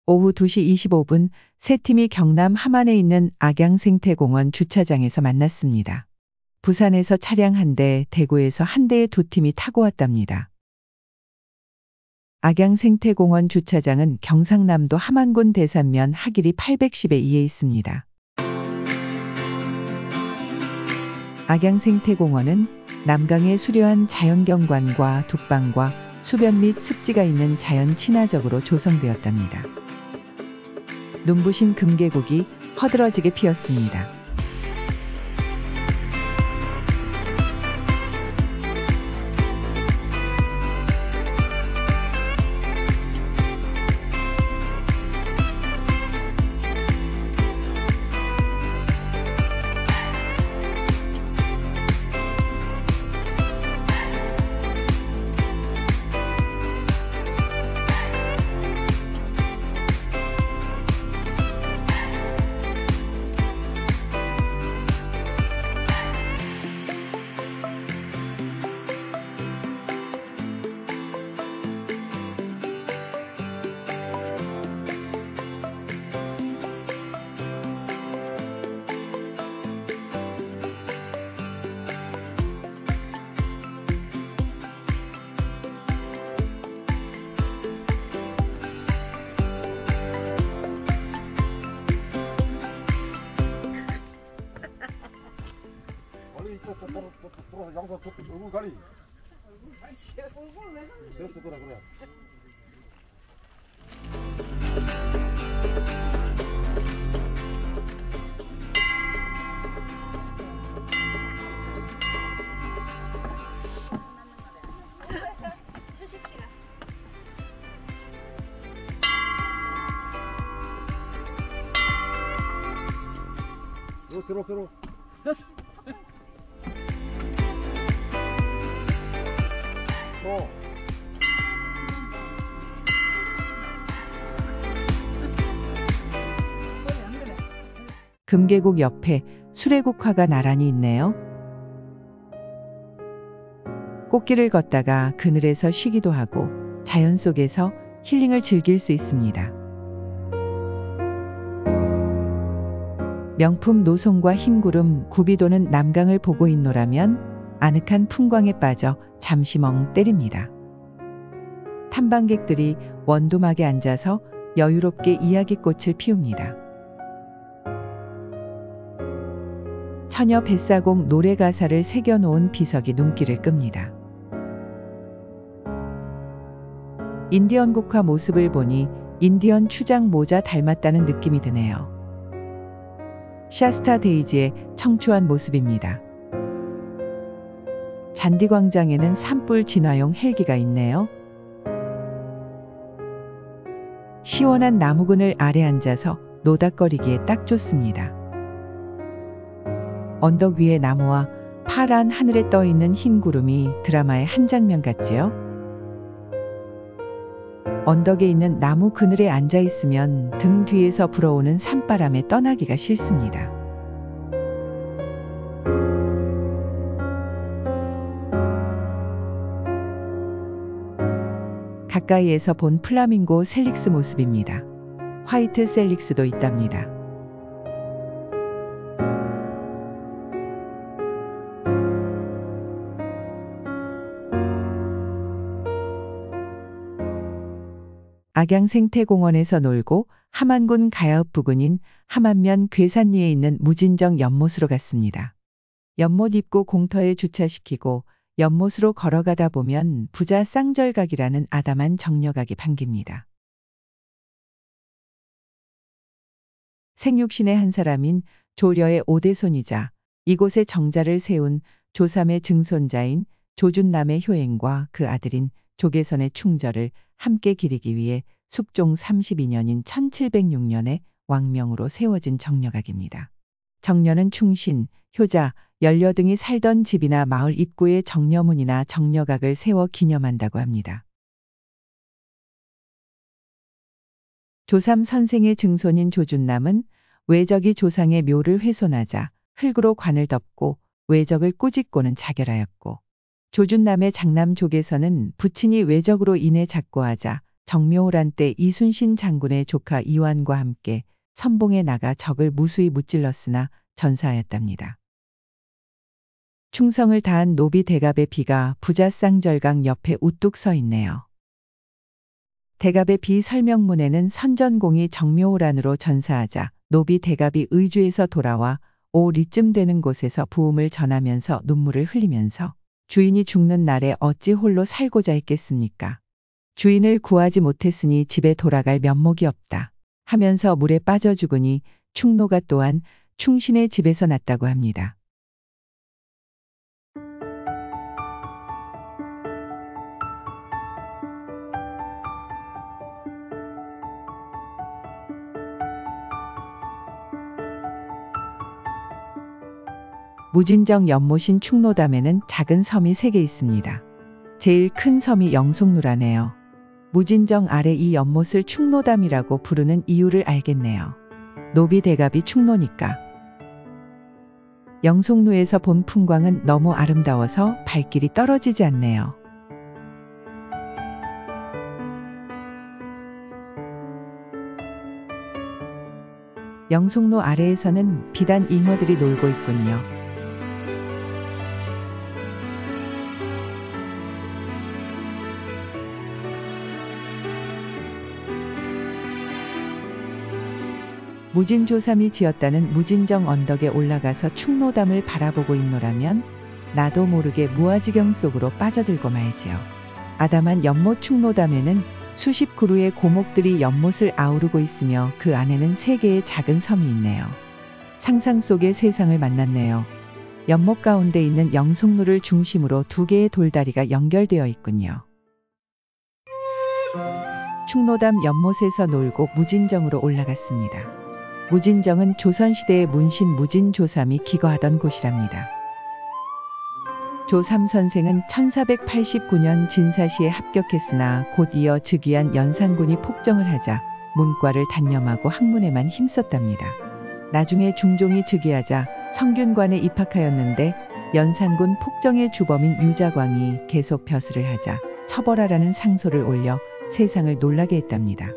오후 2시 25분 세 팀이 경남 함안에 있는 악양생태공원 주차장에서 만났습니다. 부산에서 차량 한 대, 대구에서 한 대의 두 팀이 타고 왔답니다. 악양생태공원 주차장은 경상남도 함안군 대산면 하길이 810에 이에 있습니다. 악양생태공원은 남강의 수려한 자연경관과 둑방과 수변 및 습지가 있는 자연 친화적으로 조성되었답니다. 눈부신 금계국이 허드러지게 피었습니다. 양손 얼굴 가리. 됐어, 그래. 들어. 금계국 옆에 수레국화가 나란히 있네요. 꽃길을 걷다가 그늘에서 쉬기도 하고 자연 속에서 힐링을 즐길 수 있습니다. 명품 노송과 흰구름, 굽이 도는 남강을 보고 있노라면 아늑한 풍광에 빠져 잠시 멍 때립니다. 탐방객들이 원두막에 앉아서 여유롭게 이야기꽃을 피웁니다. 처녀 뱃사공 노래 가사를 새겨놓은 비석이 눈길을 끕니다. 인디언 국화 모습을 보니 인디언 추장 모자 닮았다는 느낌이 드네요. 샤스타 데이지의 청초한 모습입니다. 잔디광장에는 산불 진화용 헬기가 있네요. 시원한 나무그늘 아래 앉아서 노닥거리기에 딱 좋습니다. 언덕 위의 나무와 파란 하늘에 떠있는 흰 구름이 드라마의 한 장면 같지요? 언덕에 있는 나무 그늘에 앉아 있으면 등 뒤에서 불어오는 산바람에 떠나기가 싫습니다. 가까이에서 본 플라밍고 셀릭스 모습입니다. 화이트 셀릭스도 있답니다. 악양생태공원에서 놀고 함안군 가야읍 부근인 함안면 괴산리에 있는 무진정 연못으로 갔습니다. 연못 입구 공터에 주차시키고 연못으로 걸어가다 보면 부자 쌍절각이라는 아담한 정려각이 반깁니다. 생육신의 한 사람인 조려의 5대손이자 이곳에 정자를 세운 조삼의 증손자인 조준남의 효행과 그 아들인 조계선의 충절을 함께 기리기 위해 숙종 32년인 1706년에 왕명으로 세워진 정려각입니다. 정려는 충신, 효자, 연려 등이 살던 집이나 마을 입구에 정려문이나 정려각을 세워 기념한다고 합니다. 조삼 선생의 증손인 조준남은 외적이 조상의 묘를 훼손하자 흙으로 관을 덮고 외적을 꾸짖고는 자결하였고, 조준남의 장남 조계선은 부친이 외적으로 인해 작고하자 정묘호란 때 이순신 장군의 조카 이완과 함께 선봉에 나가 적을 무수히 무찔렀으나 전사하였답니다. 충성을 다한 노비 대갑의 비가 부자쌍절강 옆에 우뚝 서 있네요. 대갑의 비 설명문에는 선전공이 정묘호란으로 전사하자 노비 대갑이 의주에서 돌아와 5리쯤 되는 곳에서 부음을 전하면서 눈물을 흘리면서 주인이 죽는 날에 어찌 홀로 살고자 했겠습니까? 주인을 구하지 못했으니 집에 돌아갈 면목이 없다 하면서 물에 빠져 죽으니 충노가 또한 충신의 집에서 났다고 합니다. 무진정 연못인 충노담에는 작은 섬이 3개 있습니다. 제일 큰 섬이 영송루라네요. 무진정 아래 이 연못을 충노담이라고 부르는 이유를 알겠네요. 노비 대갑이 충노니까. 영송루에서 본 풍광은 너무 아름다워서 발길이 떨어지지 않네요. 영송로 아래에서는 비단 잉어들이 놀고 있군요. 무진조삼이 지었다는 무진정 언덕에 올라가서 충노담을 바라보고 있노라면 나도 모르게 무아지경 속으로 빠져들고 말지요. 아담한 연못 충노담에는 수십 그루의 고목들이 연못을 아우르고 있으며 그 안에는 3개의 작은 섬이 있네요. 상상 속의 세상을 만났네요. 연못 가운데 있는 영송루를 중심으로 2개의 돌다리가 연결되어 있군요. 충노담 연못에서 놀고 무진정으로 올라갔습니다. 무진정은 조선시대의 문신 무진조삼이 기거하던 곳이랍니다. 조삼 선생은 1489년 진사시에 합격했으나 곧 이어 즉위한 연산군이 폭정을 하자 문과를 단념하고 학문에만 힘썼답니다. 나중에 중종이 즉위하자 성균관에 입학하였는데 연산군 폭정의 주범인 유자광이 계속 벼슬을 하자 처벌하라는 상소를 올려 세상을 놀라게 했답니다.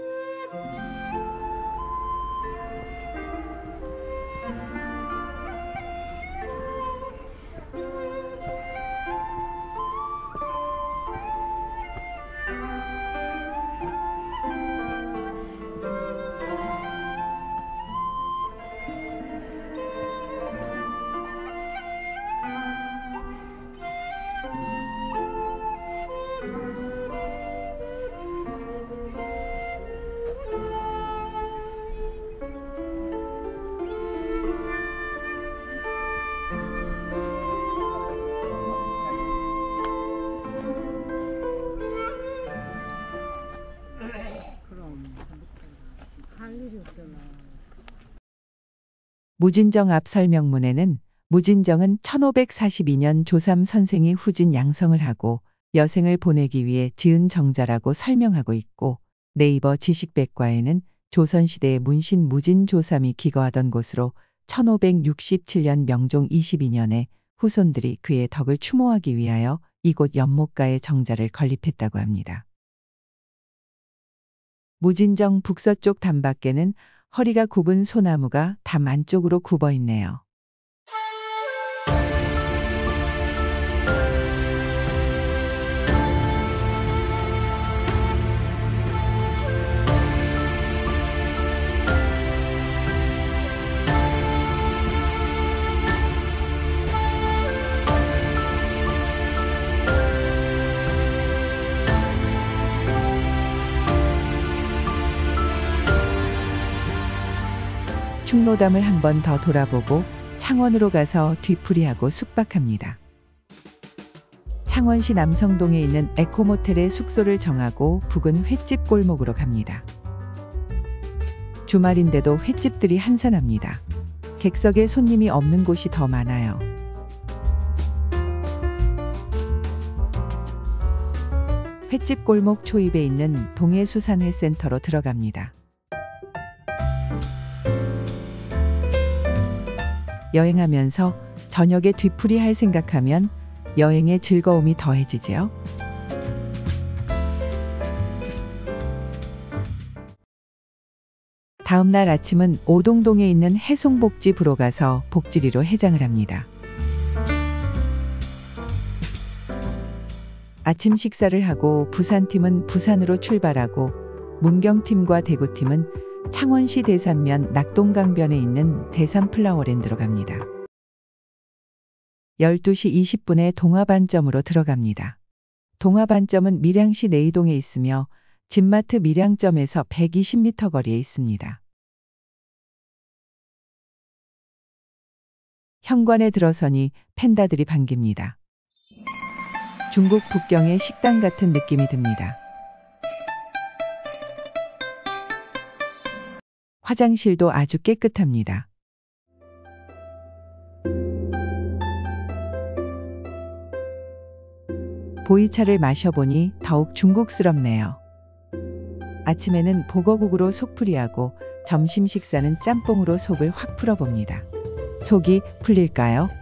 무진정 앞 설명문에는 무진정은 1542년 조삼 선생이 후진 양성을 하고 여생을 보내기 위해 지은 정자라고 설명하고 있고 네이버 지식백과에는 조선시대의 문신 무진조삼이 기거하던 곳으로 1567년 명종 22년에 후손들이 그의 덕을 추모하기 위하여 이곳 연못가에 정자를 건립했다고 합니다. 무진정 북서쪽 담밖에는 허리가 굽은 소나무가 담 안쪽으로 굽어 있네요. 충노담을 한 번 더 돌아보고 창원으로 가서 뒤풀이하고 숙박합니다. 창원시 남성동에 있는 에코모텔에 숙소를 정하고 북은 횟집 골목으로 갑니다. 주말인데도 횟집들이 한산합니다. 객석에 손님이 없는 곳이 더 많아요. 횟집 골목 초입에 있는 동해수산회센터로 들어갑니다. 여행하면서 저녁에 뒤풀이할 생각하면 여행의 즐거움이 더해지지요. 다음 날 아침은 오동동에 있는 해송복지부로 가서 복지리로 해장을 합니다. 아침 식사를 하고 부산팀은 부산으로 출발하고 문경팀과 대구팀은 창원시 대산면 낙동강변에 있는 대산플라워랜드로 갑니다. 12시 20분에 동화반점으로 들어갑니다. 동화반점은 밀양시 내이동에 있으며 진마트 밀양점에서 120m 거리에 있습니다. 현관에 들어서니 팬다들이 반깁니다. 중국 북경의 식당 같은 느낌이 듭니다. 화장실도 아주 깨끗합니다. 보이차를 마셔보니 더욱 중국스럽네요. 아침에는 보거국으로 속풀이하고 점심 식사는 짬뽕으로 속을 확 풀어봅니다. 속이 풀릴까요?